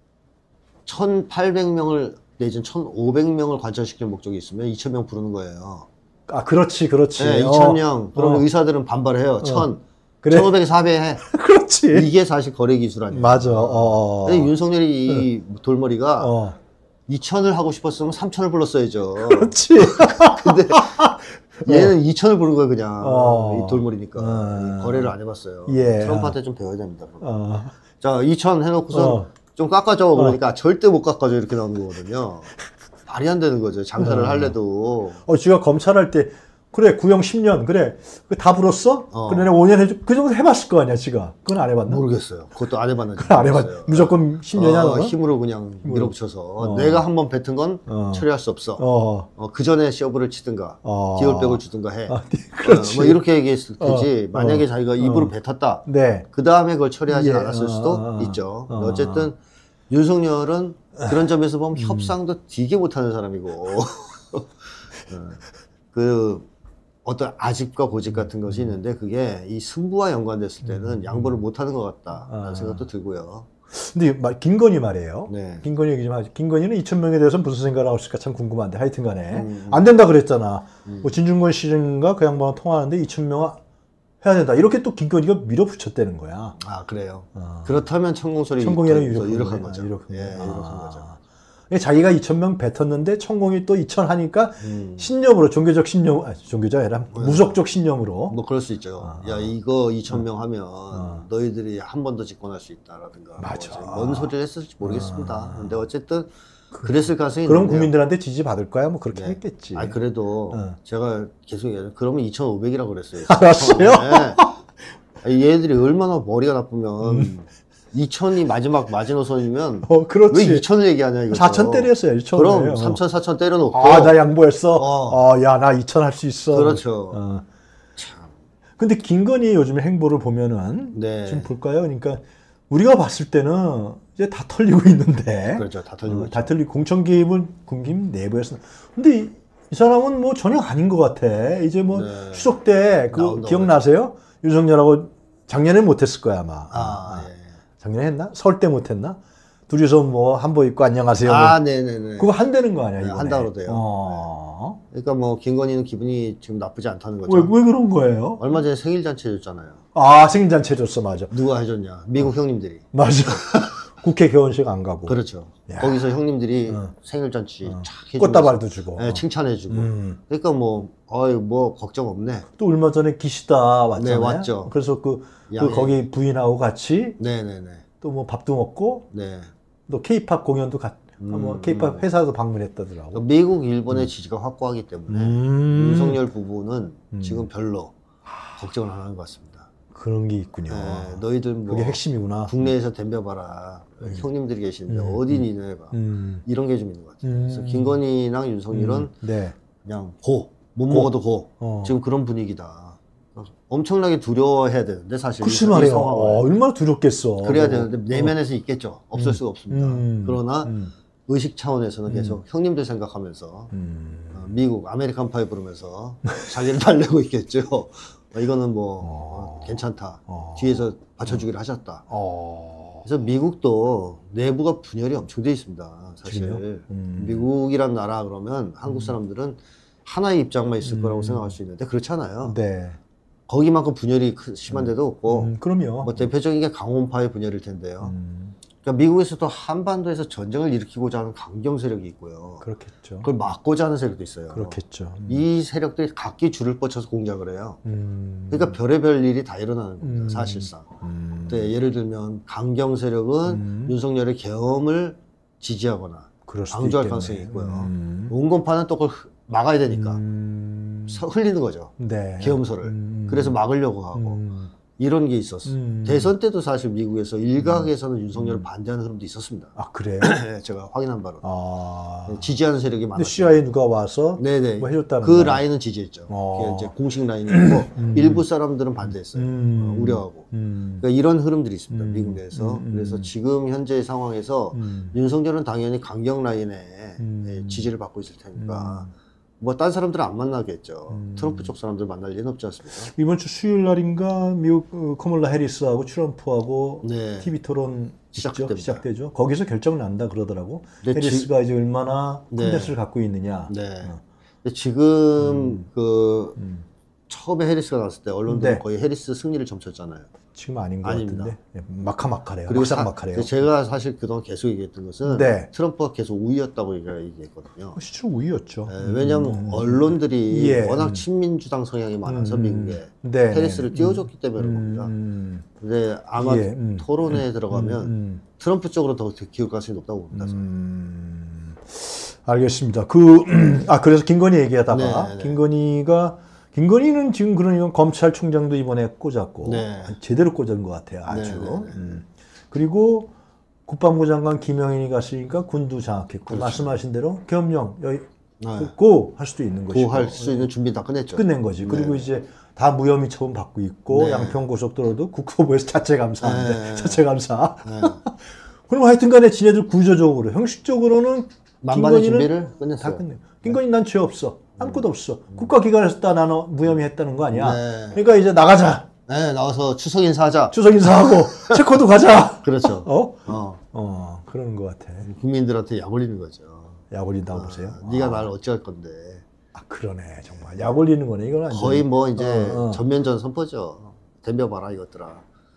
천팔백 명을 내지는 천오백 명을 관찰시킬 목적이 있으면 이천 명 부르는 거예요. 아, 그렇지, 그렇지. 네, 어. 이천 명. 그러면 어. 의사들은 반발해요. 천. 그래. 천오백에 사백 해. 그렇지. 이게 사실 거래 기술 아니에요. 맞아. 어. 근데 윤석열이 이 돌머리가 어. 이천을 하고 싶었으면 삼천을 불렀어야죠. 그렇지. 근데 얘는 이천을 부른 거예요, 그냥. 어. 이 돌머리니까. 어. 거래를 안 해봤어요. 예. 트럼프한테 좀 배워야 됩니다. 어. 자, 이천 해놓고선 어. 좀 깎아줘. 그러니까 절대 못 깎아줘. 이렇게 나오는 거거든요. 말이 안 되는 거죠. 장사를 어. 할래도. 어, 지가 검찰할 때 그래 구형 십 년 그래 그 다 불었어? 어. 그래 내가 오 년 해줘. 그 정도 해봤을 거 아니야 지가. 그건 안 해봤나? 모르겠어요. 그것도 안 해봤는지. 그건 안 해봤. 모르겠어요. 무조건 십 년이야 어, 너? 힘으로 그냥 밀어붙여서 어. 내가 한번 뱉은 건 어. 처리할 수 없어. 어. 어, 그 전에 시어브를 치든가 어. 기울백을 주든가 해. 아, 네, 그렇지. 어, 뭐 이렇게 얘기했을 테지. 어. 만약에 어. 자기가 입으로 어. 뱉었다. 네. 그 다음에 그걸 처리하지 예. 않았을 수도 어. 있죠. 어. 어쨌든 윤석열은 그런 점에서 보면 협상도 되게 못하는 사람이고 어, 그 어떤 아집과 고집 같은 것이 있는데 그게 이 승부와 연관됐을 때는 양보를 못하는 것 같다라는 아. 생각도 들고요. 근데 말- 김건희 말이에요. 네. 김건희 얘기 좀 하죠. 김건희는 이천 명에 대해서 무슨 생각을 하고 있을까 참 궁금한데 하여튼 간에 음. 안 된다 그랬잖아. 음. 뭐 진중권 씨인가 그 양반과 통화하는데 이천 명 해야 된다. 이렇게 또 김건희가 밀어붙였다는 거야. 아 그래요. 어. 그렇다면 천공설이 천공이랑 더 유력한, 유력한 거야. 거죠. 유력한 예, 거야. 유력한 아. 거죠. 자기가 이천 명 뱉었는데 천공이 또 이천 하니까 음. 신념으로 종교적 신념, 아, 종교적 아니라 네. 무속적 신념으로. 뭐 그럴 수 있죠. 아. 야 이거 이천 명 하면 아. 너희들이 한 번 더 집권할 수 있다라든가. 맞아. 뭐 뭔 소리를 했을지 모르겠습니다. 아. 근데 어쨌든 그랬을 가능성이 그럼 있는데요. 국민들한테 지지 받을 거야? 뭐 그렇게 네. 했겠지. 아 그래도 어. 제가 계속 얘기해요. 그러면 이천오백이라고 그랬어요. 알았어요? 처음에. 아니, 얘들이 얼마나 머리가 나쁘면 음. 이천이 마지막 마지노선이면 어, 그렇지. 왜 이천을 얘기하냐 이거죠. 사천 때렸어야지 처음에. 그럼 어. 삼천, 사천 때려놓고 아, 나 양보했어. 어. 어, 야, 나 이천 할 수 있어. 그렇죠. 어. 근데 김건희 요즘 행보를 보면은 네. 좀 볼까요? 그러니까 우리가 봤을 때는 이제 다 털리고 있는데. 그렇죠. 다 털리고 어, 있죠. 다 털리고 공천 개입은 국힘 내부에서. 근데 이, 이 사람은 뭐 전혀 아닌 것 같아. 이제 뭐 네. 추석 때 그 나온다고 기억나세요? 윤석열하고 작년에 못했을 거야 아마. 아, 예. 작년에 했나? 설 때 못했나? 둘이서 뭐 한복 입고 안녕하세요. 뭐. 아, 네네네. 그거 한다는 거 아니야? 네, 이번에? 한다고 돼요. 어. 그러니까 뭐 김건희는 기분이 지금 나쁘지 않다는 거죠. 왜, 왜 그런 거예요? 얼마 전에 생일 잔치 해줬잖아요. 아, 생일잔치 해줬어, 맞아. 누가 해줬냐? 미국 형님들이. 맞아. 국회 개원식 안 가고. 그렇죠. 야. 거기서 형님들이 어. 생일 잔치 어. 착 해주면서 꽃다발도 주고. 네, 칭찬해주고. 음. 그러니까 뭐, 어이 뭐 걱정 없네. 또 얼마 전에 기시다 왔잖아요. 네, 왔죠. 그래서 그, 그 양해. 거기 부인하고 같이 네네네. 또 뭐 밥도 먹고 네. 또 케이팝 공연도 갔, 음, 뭐 케이팝 회사도 방문했다더라고. 미국, 일본의 지지가 확고하기 때문에 음. 윤석열 부부는 음. 지금 별로 걱정을 안 하는 것 같습니다. 그런 게 있군요. 네, 너희들 뭐 그게 핵심이구나. 국내에서 덤벼봐라. 형님들이 계시는데 음. 어디 니네가 음. 이런 게 좀 있는 것 같아요. 음. 그래서 김건희랑 윤석열은 음. 네. 그냥 고, 못 고. 먹어도 고. 어. 지금 그런 분위기다. 엄청나게 두려워해야 되는데 사실 글쎄 이 말이야. 상황을. 어, 얼마나 두렵겠어. 그래야 어. 되는데 내면에서 있겠죠. 없을 음. 수가 없습니다. 음. 그러나 음. 의식 차원에서는 음. 계속 형님들 생각하면서 음. 어, 미국 아메리칸 파이 부르면서 자기를 달래고 있겠죠. 어, 이거는 뭐 어. 어, 괜찮다. 어. 뒤에서 받쳐주기를 하셨다. 어. 그래서 미국도 내부가 분열이 엄청 돼 있습니다. 사실 지금요? 음. 미국이란 나라 그러면 한국 사람들은 하나의 입장만 있을 음. 거라고 생각할 수 있는데 그렇잖아요. 네. 거기만큼 분열이 크- 심한 데도 없고 음, 그럼요. 뭐 대표적인 게 강원파의 분열일 텐데요. 음, 그러니까 미국에서도 한반도에서 전쟁을 일으키고자 하는 강경 세력이 있고요. 그렇겠죠. 그걸 막고자 하는 세력도 있어요. 그렇겠죠. 음. 이 세력들이 각기 줄을 뻗쳐서 공작을 해요. 음. 그러니까 별의별 일이 다 일어나는 겁니다. 음. 사실상. 음. 네, 예를 들면 강경 세력은 음. 윤석열의 계엄을 지지하거나 그럴 수도 방조할 있겠네. 가능성이 있고요. 음. 온건파는 또 그걸 막아야 되니까 음. 서- 흘리는 거죠. 네. 계엄설을. 음. 그래서 막으려고 하고 음. 이런 게 있었어. 음. 대선 때도 사실 미국에서 일각에서는 윤석열을 반대하는 흐름도 있었습니다. 아, 그래요? 제가 확인한 바로 아. 지지하는 세력이 근데 많았어요. 씨아이에이 누가 와서 네네. 뭐 해줬다는 그 거야? 라인은 지지했죠. 어. 그게 이제 공식 라인이고 음. 일부 사람들은 반대했어요. 음. 어, 우려하고. 음. 그러니까 이런 흐름들이 있습니다. 음. 미국 내에서. 음. 그래서 지금 현재 상황에서 음. 윤석열은 당연히 강경 라인에 음. 예, 지지를 받고 있을 테니까 뭐 딴 사람들은 안 만나겠죠. 음. 트럼프 쪽 사람들 만날 리는 없지 않습니까? 이번 주 수요일 날인가 미국 어, 커멀라 해리스하고 트럼프하고 네. 티비 토론 시작됩니다. 시작됩니다. 시작되죠. 거기서 결정 난다 그러더라고. 네, 해리스가 이제 얼마나 네. 컨텐츠를 갖고 있느냐. 네. 어. 근데 지금 그 음. 처음에 해리스가 나왔을 때 언론들은 네. 거의 해리스 승리를 점쳤잖아요. 지금 아닌 것 아닙니다. 같은데 예, 마카마카래요. 그리고 막상 사- 마카래요. 제가 사실 그동안 계속 얘기했던 것은 네. 트럼프가 계속 우위였다고 얘기가 얘기했거든요. 실제로 우위였죠. 예, 왜냐하면 언론들이 예, 워낙 음. 친민주당 성향이 많아서 음, 미국에 네, 페리스를 네. 띄워줬기 때문에 그런 음, 겁니다. 음, 근데 아마 예, 음. 토론회에 들어가면 음, 트럼프 쪽으로 더 기울 가능성이 높다고 봅니다. 저는. 음, 알겠습니다. 그, 아, 그래서 김건희 얘기하다가, 네, 네. 김건희가, 김건희는 지금 그러니까 검찰총장도 이번에 꽂았고, 네. 제대로 꽂은 것 같아요, 아주. 네, 네, 네. 음. 그리고 국방부 장관 김영인이 갔으니까 군도 장악했고, 그렇죠. 말씀하신 대로 겸용, 여기, 네. 고 할 수도 있는 것이고. 고할 수 있는 준비 다 끝냈죠. 끝낸 거지. 그리고 네. 이제 다 무혐의 처분 받고 있고, 네. 양평고속도로도 국토부에서 자체 감사하는데, 네. 자체 감사. 네. 그럼 하여튼 간에 지네들 구조적으로, 형식적으로는 만반의 김건희는 준비를 다 끝냈어요. 끝내. 김건희 난 죄 없어. 아무것도 없어. 국가기관에서 다 나는 무혐의 했다는 거 아니야. 네. 그러니까 이제 나가자. 네, 나와서 추석 인사하자. 추석 인사하고 체코도 가자. 그렇죠. 어? 어, 어, 그러는 것 같아. 국민들한테 약 올리는 거죠. 약 올린다고 보세요. 아, 네가 아, 날 어찌할 건데. 아, 그러네. 정말. 약 올리는 거네. 이건 완전 거의 뭐 이제 어, 어. 전면전 선포죠. 덤벼봐라 이것들아.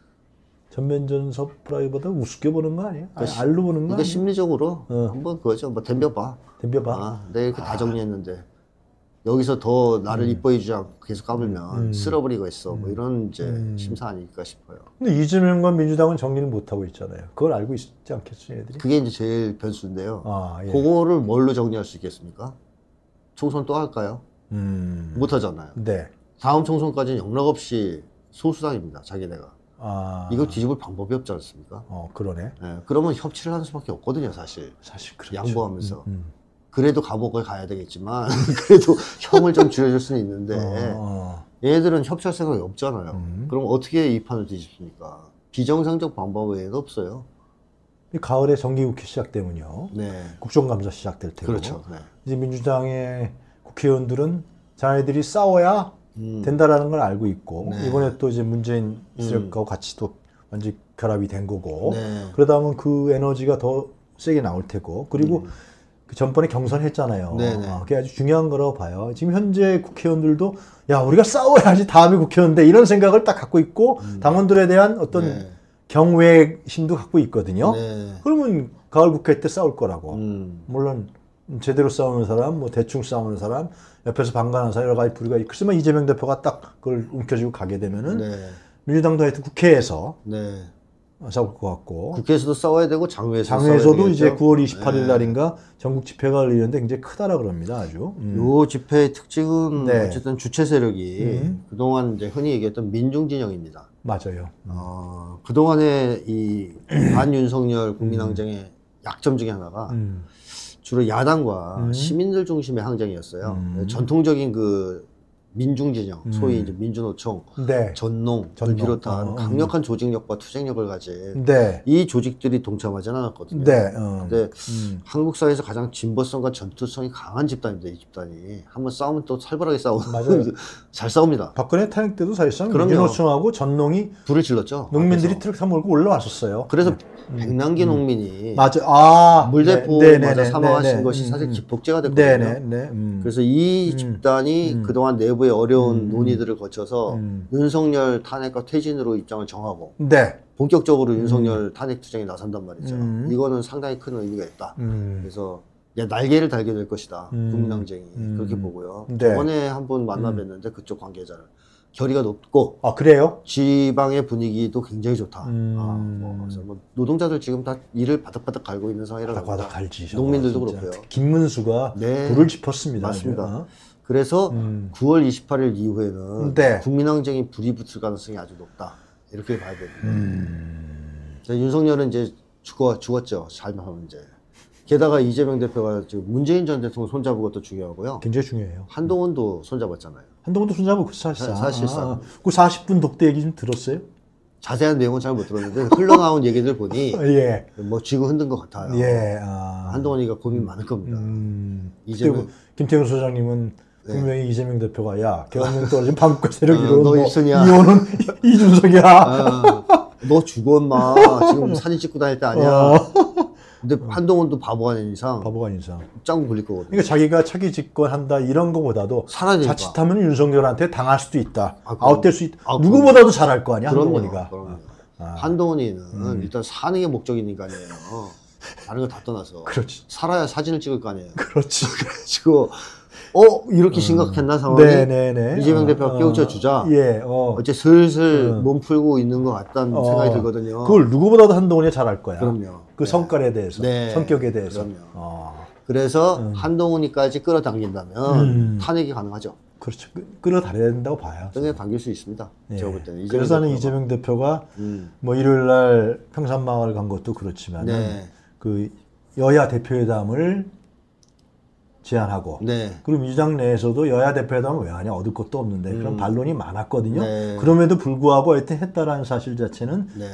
전면전 서프라이보다 우습게 보는 거 아니야? 아니, 시- 알로 보는 거 이거 아니야? 심리적으로 어. 한번 그거죠. 뭐 덤벼봐. 덤벼봐. 아, 내가 이렇게 다 정리했는데 여기서 더 나를 이뻐해주지 않고 계속 까불면 음. 쓸어버리고 있어. 뭐 이런 이제 심사 아닐까 싶어요. 근데 이재명과 민주당은 정리를 못 하고 있잖아요. 그걸 알고 있지 않겠어, 얘들이? 그게 이제 제일 변수인데요. 아, 예. 그거를 뭘로 정리할 수 있겠습니까? 총선 또 할까요? 음. 못 하잖아요. 네. 다음 총선까지는 영락없이 소수당입니다. 자기네가. 아. 이거 뒤집을 방법이 없지 않습니까? 어, 그러네. 예, 그러면 협치를 하는 수밖에 없거든요, 사실. 사실 그렇죠. 양보하면서. 음, 그래도 감옥을 가야 되겠지만, 그래도 형을 좀 줄여줄 수는 있는데, 어, 얘네들은 협치할 생각이 없잖아요. 음. 그럼 어떻게 이 판을 뒤집습니까? 비정상적 방법 외에는 없어요. 이 가을에 정기국회 시작되면요. 네. 국정감사 시작될 테고. 그렇죠. 네. 이제 민주당의 국회의원들은 자네들이 싸워야 음. 된다라는 걸 알고 있고 네. 이번에 또 이제 문재인 세력하고 같이 또 완전 결합이 된 거고 네. 그러다 보면 그 에너지가 더 세게 나올 테고 그리고 음. 그 전번에 경선했잖아요. 네네. 아, 그게 아주 중요한 거라고 봐요. 지금 현재 국회의원들도 야 우리가 싸워야지 다음에 국회의원인데 이런 생각을 딱 갖고 있고 당원들에 대한 어떤 네. 경외심도 갖고 있거든요. 네. 그러면 가을 국회 때 싸울 거라고. 음. 물론 제대로 싸우는 사람, 뭐 대충 싸우는 사람, 옆에서 방관하는 사람 여러 가지 부류가 있고 그렇지만 이재명 대표가 딱 그걸 움켜쥐고 가게 되면은 네. 민주당도 하여튼 국회에서 네. 싸울 것 같고 국회에서도 싸워야 되고 장외에서 장외에서도 싸워야 이제 되겠죠? 구월 이십팔일 네. 날인가 전국 집회가 열리는데 굉장히 크다라 그럽니다. 아주. 음. 요 집회의 특징은 네. 어쨌든 주체 세력이 음. 그동안 이제 흔히 얘기했던 민중 진영입니다. 맞아요. 어, 그동안의 이 반윤석열 국민항쟁의 약점 중에 하나가 음. 주로 야당과 음. 시민들 중심의 항쟁이었어요. 음. 전통적인 그 민중 진영, 음. 소위 이제 민주노총, 네. 전농을 전농. 비롯한 어, 음. 강력한 조직력과 투쟁력을 가진 네. 이 조직들이 동참하지 않았거든요. 네. 어. 근데 음. 한국 사회에서 가장 진보성과 전투성이 강한 집단입니다. 이 집단이 한번 싸우면 또 살벌하게 싸우고 맞아요. 잘 싸웁니다. 박근혜 탄핵 때도 사실상 그럼요. 민주노총하고 전농이 불을 질렀죠. 농민들이 앞에서. 트럭 타 몰고 올라왔었어요. 그래서 음. 백남기 농민이 맞아. 아, 물대포 네, 네, 맞아 네, 사망하신 네, 네. 것이 음, 사실 음. 기폭제가 됐거든요. 네네, 네. 음. 그래서 이 음. 집단이 음. 그동안 내부의 어려운 음. 논의들을 거쳐서 음. 윤석열 탄핵과 퇴진으로 입장을 정하고 네. 본격적으로 윤석열 탄핵 투쟁에 나선단 말이죠. 음. 이거는 상당히 큰 의미가 있다. 음. 그래서 야, 날개를 달게 될 것이다. 음. 국민항쟁이 음. 그렇게 보고요. 네. 저번에 한 번 만나 뵀는데 그쪽 관계자를 결의가 높고 아, 그래요? 지방의 분위기도 굉장히 좋다. 음. 아, 뭐, 그래서 뭐 노동자들 지금 다 이를 바닥바닥 갈고 있는 상황이라고 바닥바닥 합니다. 갈지. 저거 농민들도 진짜. 그렇고요. 김문수가 네. 불을 짚었습니다. 맞습니다. 아주. 어? 그래서 음. 구월 이십팔일 이후에는 네. 국민항쟁이 불이 붙을 가능성이 아주 높다. 이렇게 봐야 됩니다. 음. 자, 윤석열은 이제 죽어, 죽었죠. 잘못하면 이제. 게다가 이재명 대표가 지금 문재인 전 대통령 손잡은 것도 중요하고요. 굉장히 중요해요. 한동훈도 손잡았잖아요. 한동훈도 손잡고 사실상. 사- 사실상. 아, 그 사십 분 독대 얘기 좀 들었어요? 자세한 내용은 잘 못 들었는데 흘러나온 얘기들 보니 예. 뭐 쥐고 흔든 것 같아요. 예. 아. 한동훈이가 고민 많을 겁니다. 음. 이재명- 그때 김태훈 소장님은 네. 분명히 이재명 대표가 야 개헌령 떨어진 반국가 세력 어, 이론 너 뭐 일선이야. 이호는 이준석이야. 아, 너 죽어 엄마. 지금 사진 찍고 다닐 때 아니야. 어. 근데 한동훈도 바보가 아닌 이상 바보가 아닌 이상. 짱 굴릴 거거든요. 그러니까 자기가 차기 집권한다 이런 거보다도 살아야 되니까. 자칫하면 윤석열한테 당할 수도 있다. 아, 그럼- 아웃될 수 있다. 아, 누구보다도 잘할 거 아니야, 그럼요, 한동훈이가. 그럼요. 아. 한동훈이는 음. 일단 사는 게 목적이니까 아니에요. 다른 거 다 떠나서. 그렇지. 살아야 사진을 찍을 거 아니에요. 그렇지. 그래가지고 어 이렇게 심각했나 상황이 네네네. 이재명 어, 대표가 어, 깨우쳐 주자. 예. 어. 어째 슬슬 어. 몸 풀고 있는 것 같다는 어. 생각이 들거든요. 그걸 누구보다도 한동훈이 잘할 거야. 그럼요. 그 네. 성깔에 대해서, 네. 성격에 대해서. 그럼요. 어. 그래서 음. 한동훈이까지 끌어당긴다면 음. 탄핵이 가능하죠. 그렇죠. 끌- 끌어다려야 된다고 봐요. 그냥 당길 수 있습니다. 예. 제가 볼 때는. 그래서 나는 대표가. 이재명 대표가 음. 뭐 일요일 날 평산마을 간 것도 그렇지만 네. 그 여야 대표회담을 제안하고 네. 그리고 민주당 내에서도 여야 대표회담을 왜 하냐 얻을 것도 없는데 그런 음. 반론이 많았거든요. 네. 그럼에도 불구하고 하여튼 했다라는 사실 자체는 네.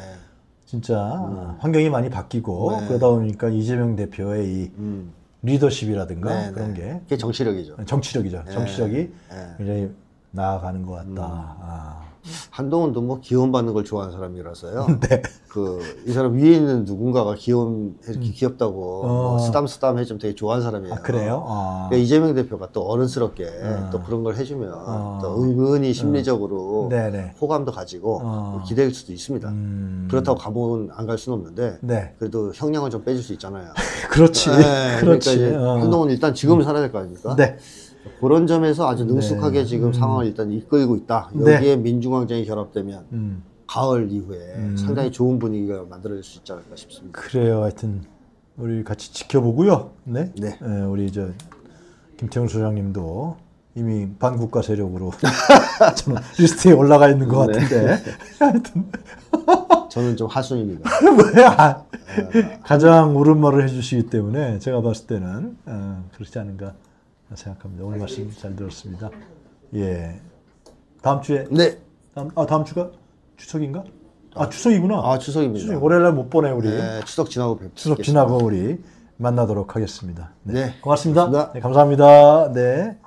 진짜 환경이 많이 바뀌고 네. 그러다 보니까 이재명 대표의 이 음. 리더십이라든가 네, 그런 네. 게 그게 정치력이죠. 정치력이죠. 네. 정치력이 네. 굉장히 나아가는 것 같다. 음. 아. 한동훈도 뭐 기원받는 걸 좋아하는 사람이라서요. 네. 그 이 사람 위에 있는 누군가가 기원 이렇게 귀엽다고 어. 뭐 쓰담쓰담 해주면 되게 좋아하는 사람이에요. 아, 그래요? 아. 그러니까 이재명 대표가 또 어른스럽게 어. 또 그런 걸 해주면 어. 또 은근히 심리적으로 네네. 호감도 가지고 어. 기댈 수도 있습니다. 음. 그렇다고 감옥은 안 갈 수는 없는데 네. 그래도 형량을 좀 빼줄 수 있잖아요. 그렇지. 네, 그렇지. 그러니까 이제 어. 한동훈 일단 지금은 살아야 될 거 아닙니까? 네. 그런 점에서 아주 능숙하게 네. 지금 음. 상황을 일단 이끌고 있다. 네. 여기에 민중항쟁이 결합되면 음. 가을 이후에 음. 상당히 좋은 분위기가 만들어질 수 있지 않을까 싶습니다. 그래요. 하여튼 우리 같이 지켜보고요. 네. 네. 예, 우리 저 김태훈 소장님도 이미 반국가 세력으로 저는 리스트에 올라가 있는 것 네. 같은데. 하여튼 저는 좀 하순입니다. 뭐야? 가장 옳은 말을 해주시기 때문에 제가 봤을 때는 어, 그렇지 않은가 생각합니다. 오늘 말씀 잘 들었습니다. 예. 다음 주에 네. 다음, 아 다음 주가 추석인가? 아 추석이구나. 아 추석입니다. 추석 월요일날 못 보내 우리. 네, 추석 지나고 뵙겠습니다. 추석 지나고 우리 만나도록 하겠습니다. 네. 고맙습니다. 고맙습니다. 네, 감사합니다. 네.